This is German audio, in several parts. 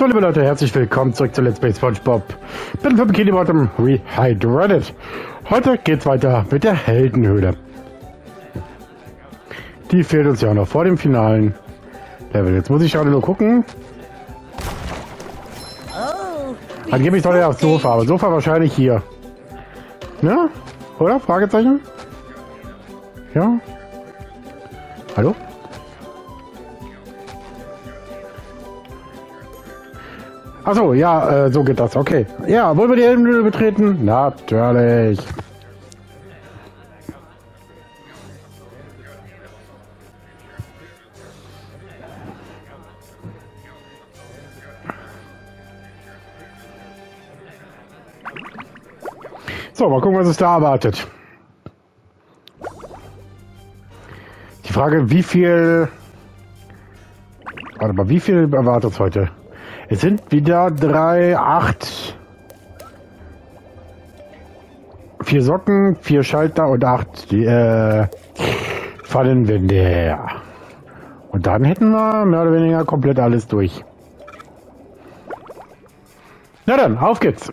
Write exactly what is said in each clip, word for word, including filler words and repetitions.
So, liebe Leute, herzlich willkommen zurück zu Let's Play SpongeBob. Bin für Bikini Bottom Rehydrated. Heute geht's weiter mit der Heldenhöhle. Die fehlt uns ja noch vor dem finalen Level. Jetzt muss ich gerade nur gucken. Dann gebe ich doch ja aufs Sofa, aber Sofa wahrscheinlich hier. Ne? Oder? Fragezeichen? Ja? Hallo? Achso, ja, äh, so geht das, okay. Ja, wollen wir die Heldenhöhle betreten? Natürlich. So, mal gucken, was es da erwartet. Die Frage, wie viel... Warte mal, wie viel erwartet es heute? Es sind wieder drei, acht, vier Socken, vier Schalter und acht äh, Fallenwände. Und dann hätten wir mehr oder weniger komplett alles durch. Na dann, auf geht's.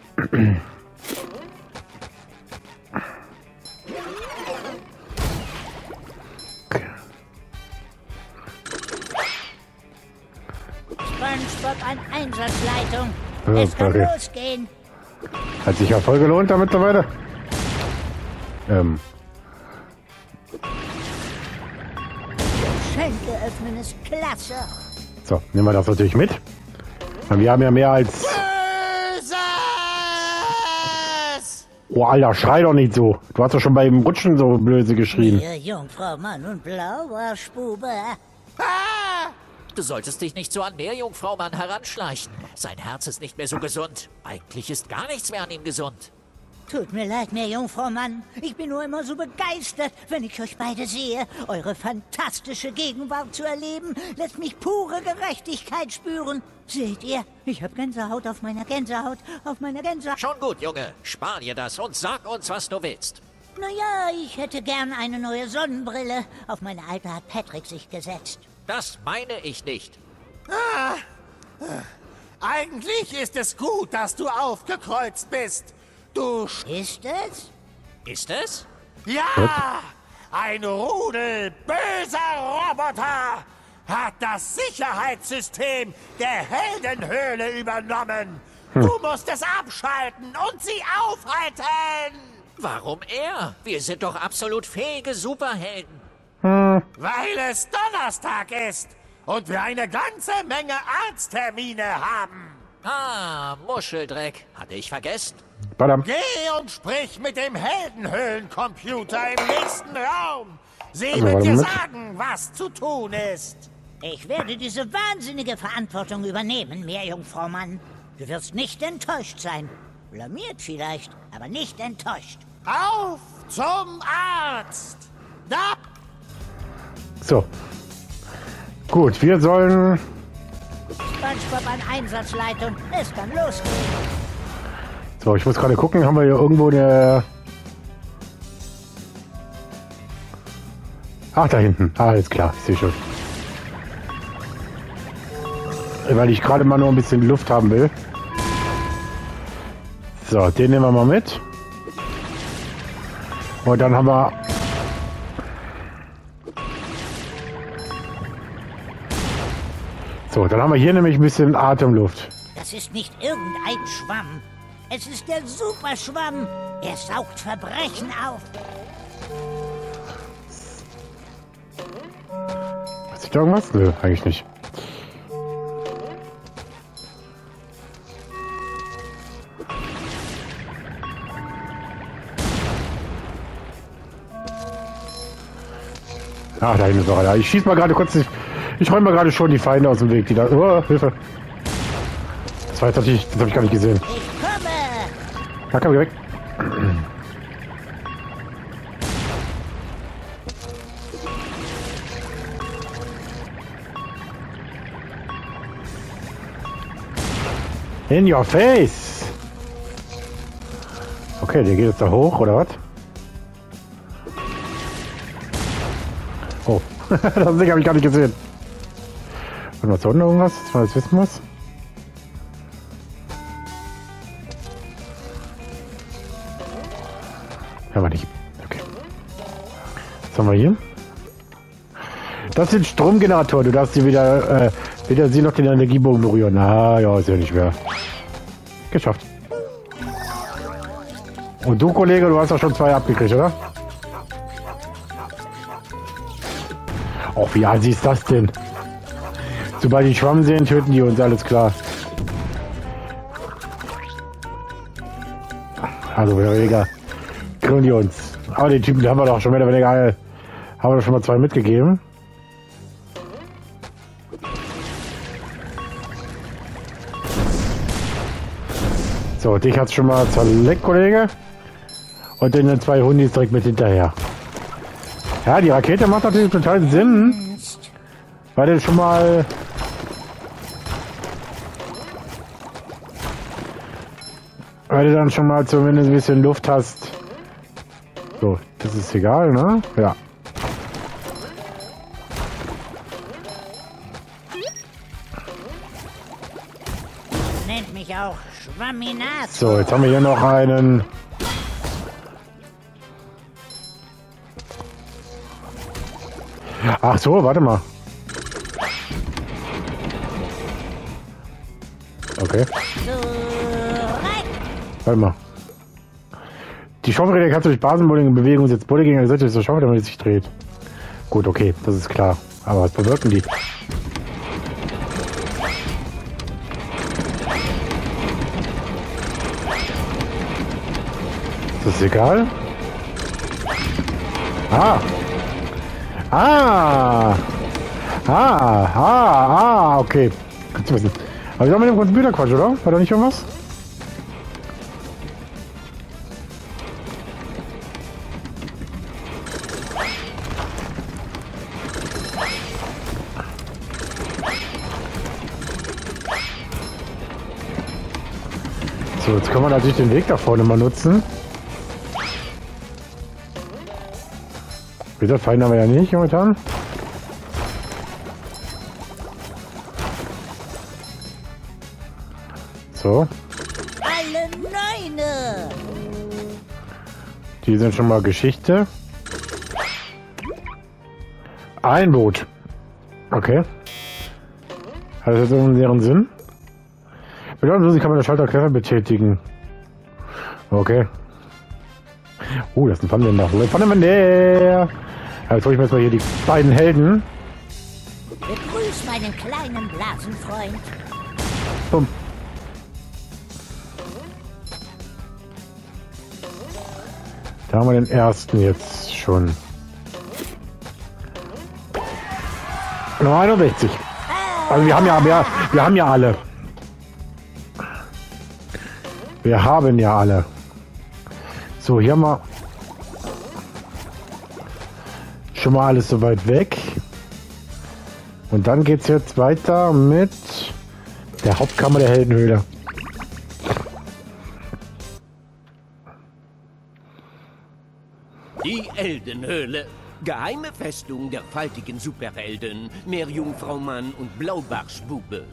SpongeBob an Einsatzleitung. Ja, es kann okay. losgehen. Hat sich ja voll gelohnt da mittlerweile. Ähm. Schenke öffnen ist klasse. So, nehmen wir das natürlich mit. Und wir haben ja mehr als... Böses! Oh, Alter, schrei doch nicht so. Du hast doch schon beim Rutschen so blöse geschrien. Ihr Jungfrau Mann und Blaubarschbube. Ah! Du solltest dich nicht so an der Jungfrau Mann heranschleichen. Sein Herz ist nicht mehr so gesund. Eigentlich ist gar nichts mehr an ihm gesund. Tut mir leid, Meerjungfrau Mann. Ich bin nur immer so begeistert, wenn ich euch beide sehe. Eure fantastische Gegenwart zu erleben, lässt mich pure Gerechtigkeit spüren. Seht ihr? Ich habe Gänsehaut auf meiner Gänsehaut, auf meiner Gänsehaut. Schon gut, Junge. Spar dir das und sag uns, was du willst. Naja, ich hätte gern eine neue Sonnenbrille. Auf meine alte hat Patrick sich gesetzt. Das meine ich nicht. Ah, eigentlich ist es gut, dass du aufgekreuzt bist. Du Sch Ist es? Ist es? Ja! Ein Rudel böser Roboter hat das Sicherheitssystem der Heldenhöhle übernommen. Du musst es abschalten und sie aufhalten. Warum er? Wir sind doch absolut fähige Superhelden. Weil es Donnerstag ist und wir eine ganze Menge Arzttermine haben. Ah, Muscheldreck. Hatte ich vergessen. Badam. Geh und sprich mit dem Heldenhöhlencomputer im nächsten Raum. Sie Also, wird dir mit? sagen, was zu tun ist. Ich werde diese wahnsinnige Verantwortung übernehmen, Meerjungfrau Mann. Du wirst nicht enttäuscht sein. Blamiert vielleicht, aber nicht enttäuscht. Auf zum Arzt. Da. So. Gut, wir sollen... SpongeBob an Einsatzleitung. Es kann losgehen. So, ich muss gerade gucken, haben wir hier irgendwo der... Ach, da hinten. Ah, alles klar, ich sehe schon. Weil ich gerade mal nur ein bisschen Luft haben will. So, den nehmen wir mal mit. Und dann haben wir... So, dann haben wir hier nämlich ein bisschen Atemluft. Das ist nicht irgendein Schwamm. Es ist der Superschwamm. Er saugt Verbrechen auf. Hast du da irgendwas? Nö, eigentlich nicht. Ach, da hinten ist noch einer. Ich schieß mal gerade kurz. Ich, ich räume mal gerade schon die Feinde aus dem Weg. Die da. Oh, Hilfe. Das war jetzt natürlich. Das habe ich gar nicht gesehen. Ich komme. Da kann ich weg. In your face! Okay, der geht jetzt da hoch, oder was? Oh, das Ding habe ich gar nicht gesehen. Und was soll denn irgendwas, dass man das wissen muss? Ja, warte, ich. Okay. Was haben wir hier? Das sind Stromgeneratoren. Du darfst sie wieder, äh, weder sie noch den Energiebogen berühren. Ah, ja, ist ja nicht schwer. Geschafft. Und du, Kollege, du hast doch schon zwei abgekriegt, oder? Och, wie assi ist das denn? Sobald die Schwamm sehen, töten die uns, alles klar. Also, mehr oder weniger grillen die uns. Aber den Typen, den haben wir doch schon mehr oder weniger, haben wir doch schon mal zwei mitgegeben. So, dich hat's schon mal zerleckt, Kollege. Und dann zwei Hundis direkt mit hinterher. Ja, die Rakete macht natürlich total Sinn. Weil du schon mal... Weil du dann schon mal zumindest ein bisschen Luft hast. So, das ist egal, ne? Ja. Nennt mich auch Schwamminator. So, jetzt haben wir hier noch einen... Ach so, warte mal. Okay. Warte mal. Die Schaufelräder kannst du durch Basenbowling in Bewegung setzen. Bowling gegen Seite ist der Schaufel, damit es sich dreht. Gut, okay, das ist klar. Aber was bewirken die? Das ist egal. Ah. Ah. Ah. Ah. Ah. Okay. Gut zu wissen. Aber wir haben mit dem Computer Quatsch, oder? War da nicht irgendwas? So, jetzt können wir natürlich den Weg da vorne mal nutzen. Wieder Feinde haben wir ja nicht momentan. So. Alle Neune! Die sind schon mal Geschichte. Ein Boot. Okay. Hat das jetzt irgendeinen Sinn? Bedeutet, kann man den Schalter clever betätigen. Okay. Oh, das ist ein Pfannenwender. Pfannenwender! Ja, jetzt hole ich mir jetzt mal hier die beiden Helden. Begrüß meinen kleinen Blasenfreund. Bumm. Da haben wir den ersten jetzt schon. neunundsechzig. Also wir haben ja, wir, wir haben ja alle. Wir haben ja alle. So, hier haben wir schon mal alles soweit weg. Und dann geht es jetzt weiter mit der Hauptkammer der Heldenhöhle. Die Eldenhöhle. Geheime Festung der faltigen Superhelden, Meerjungfrau Mann und Blaubarschbube.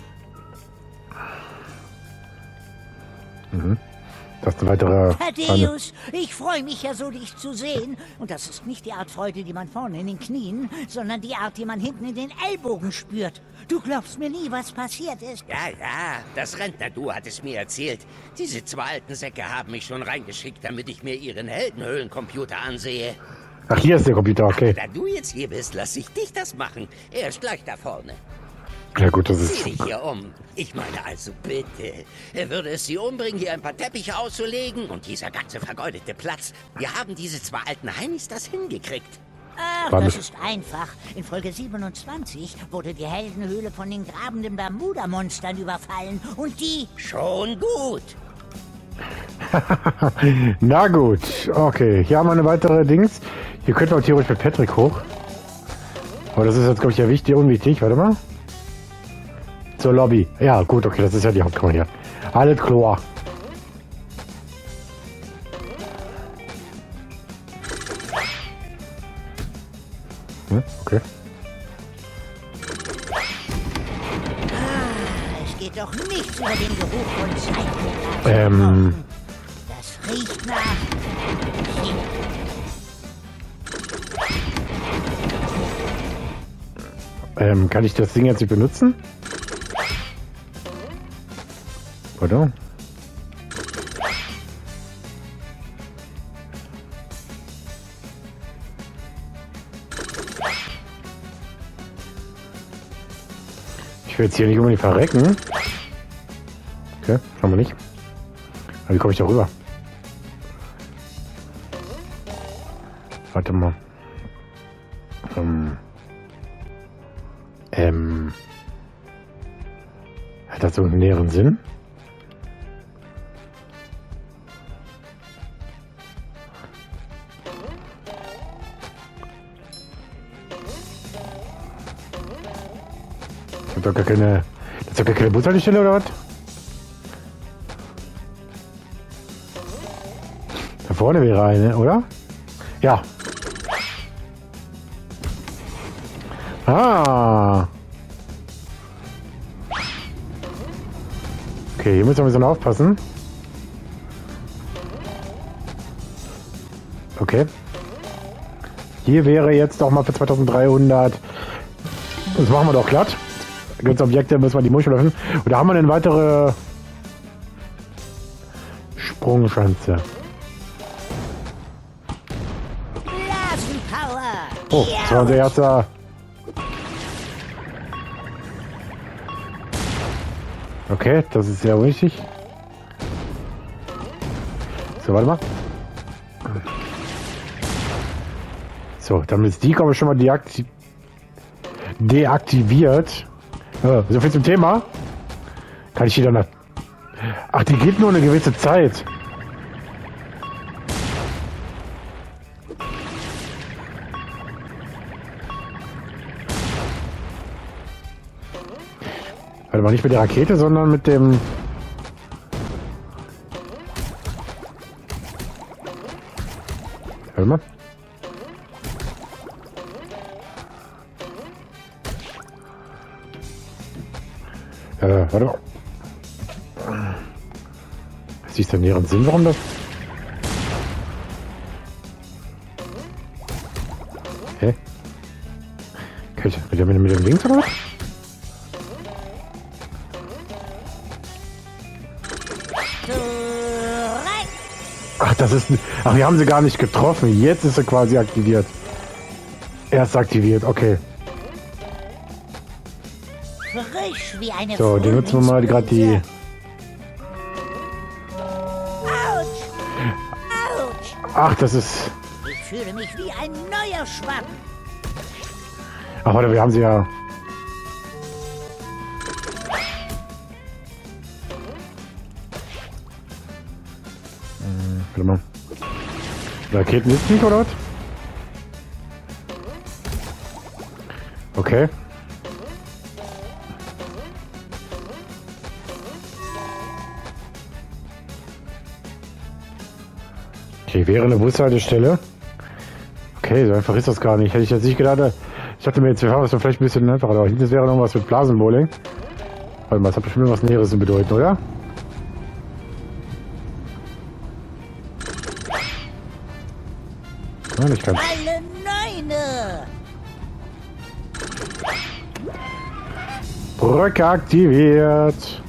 Mhm. Das ist ein weiterer... Thaddeus, ich freue mich ja so, dich zu sehen. Und das ist nicht die Art Freude, die man vorne in den Knien, sondern die Art, die man hinten in den Ellbogen spürt. Du glaubst mir nie, was passiert ist. Ja, ja, das Rentner-Du hat es mir erzählt. Diese zwei alten Säcke haben mich schon reingeschickt, damit ich mir ihren Heldenhöhlencomputer ansehe. Ach, hier ist der Computer, okay. Da du jetzt hier bist, lass ich dich das machen. Er ist gleich da vorne. Ja gut, das ist... Sieh dich hier um. Ich meine also bitte. Würde es Sie umbringen, hier ein paar Teppiche auszulegen? Und dieser ganze vergeudete Platz. Wir haben diese zwei alten Heinis das hingekriegt. Ach, Warte. das ist einfach. In Folge siebenundzwanzig wurde die Heldenhöhle von den grabenden Bermuda-Monstern überfallen. Und die... Schon gut. Na gut, okay. Hier haben wir eine weitere Dings. Hier könnte man theoretisch mit Patrick hoch. Aber das ist jetzt, glaube ich, ja wichtig, unwichtig. Warte mal. Zur Lobby. Ja, gut, okay, das ist ja die Hauptkammer hier. Alles klar. Hm, okay. Ah, es geht doch nichts über den Geruch von Seifenblasen. Ähm. Das riecht nach... Ähm, kann ich das Ding jetzt nicht benutzen? Oder? Ich will jetzt hier nicht unbedingt verrecken. Okay, schauen wir nicht. Aber wie komme ich da rüber? Warte mal. Ähm. Ähm. Hat das so einen näheren Sinn? Das ist doch gar keine. Das ist doch gar keine Bushaltestelle oder was? Da vorne wäre eine, oder? Ja. Ah. Okay, hier müssen wir ein bisschen aufpassen. Okay. Hier wäre jetzt auch mal für zweitausenddreihundert. Das machen wir doch glatt. Da gibt es Objekte, müssen wir die Muschel öffnen. Und da haben wir eine weitere Sprungschanze. Blasenpower! Oh, das war unser erster. Okay, das ist sehr wichtig. So, warte mal. So, damit ist die, glaube ich, schon mal deaktiv deaktiviert. Ja, so viel zum Thema. Kann ich die dann... Ach, die geht nur eine gewisse Zeit. Warte mal, nicht mit der Rakete, sondern mit dem... Warte mal. Äh, warte mal. Siehst du den näheren Sinn, warum das... Hä? Kann ich mit dem, mit dem Links oder was? Ach, das ist... Ach, wir haben sie gar nicht getroffen. Jetzt ist sie quasi aktiviert. Erst aktiviert, okay. Frisch wie eine So, die nutzen wir mal gerade die... Autsch! Autsch! Ach, das ist... Ich fühle mich wie ein neuer Schwamm. Ach, warte, wir haben sie ja... Hm, warte mal. Raketen ist nicht, oder was? Okay. Okay, wäre eine Bushaltestelle. Okay, so einfach ist das gar nicht. Hätte ich jetzt nicht gedacht. Ich dachte mir jetzt, wir fahren das vielleicht ein bisschen einfacher. Aber hinten wäre noch was mit Blasenbowling. Warte mal, das hat bestimmt was Näheres zu bedeuten, oder? Ja, nicht ganz. Alle Neune! Brücke aktiviert.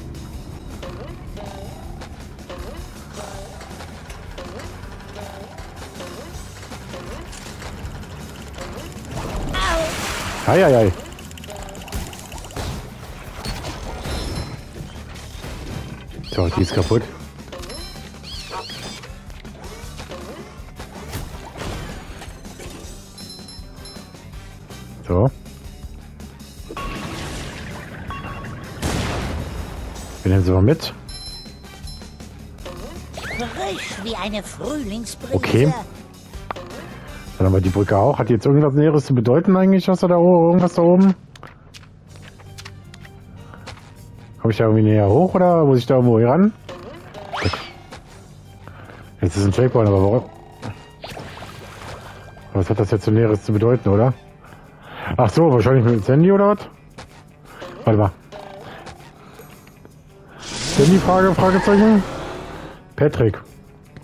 Eieiei. So, die ist kaputt. So. Wir nehmen sie mal mit. Frisch wie eine Frühlingsbrise. Okay. Dann haben wir die Brücke auch. Hat die jetzt irgendwas Näheres zu bedeuten eigentlich, was da, da oben, irgendwas da oben? Komme ich da irgendwie näher hoch oder muss ich da irgendwo hier ran? Jetzt ist ein Checkpoint, aber warum? Was hat das jetzt so Näheres zu bedeuten, oder? Ach so, wahrscheinlich mit dem Sandy oder was? Warte mal. Sandy-Frage, Fragezeichen? Patrick.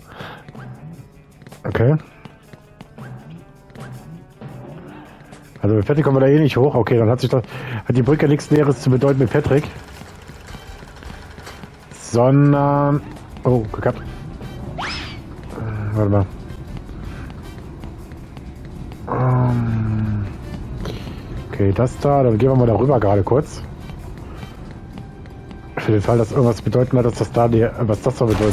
Okay. Also mit Patrick kommen wir da eh nicht hoch. Okay, dann hat sich das, hat die Brücke nichts Näheres zu bedeuten mit Patrick. Sondern... Oh, gekappt. Äh, warte mal. Um, okay, das da. Dann gehen wir mal darüber gerade kurz. Für den Fall, dass irgendwas bedeuten hat, dass das da die, was das da bedeutet.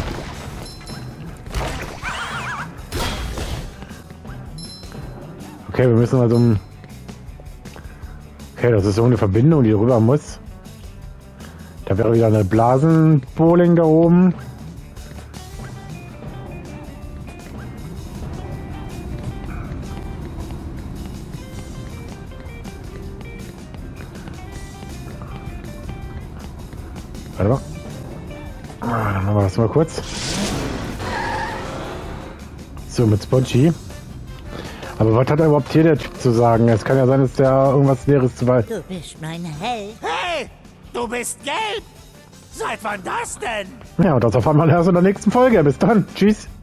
Okay, wir müssen also... Okay, das ist so eine Verbindung, die rüber muss. Da wäre wieder eine Blasenbowling da oben. Warte mal. Ah, dann machen wir das mal kurz. So, mit Spongy. Aber was hat er überhaupt hier der Typ zu sagen? Es kann ja sein, dass der irgendwas Leeres zu weit... Du bist mein Held. Hey, du bist gelb! Seit wann das denn? Ja, und das auf einmal erst in der nächsten Folge. Bis dann. Tschüss.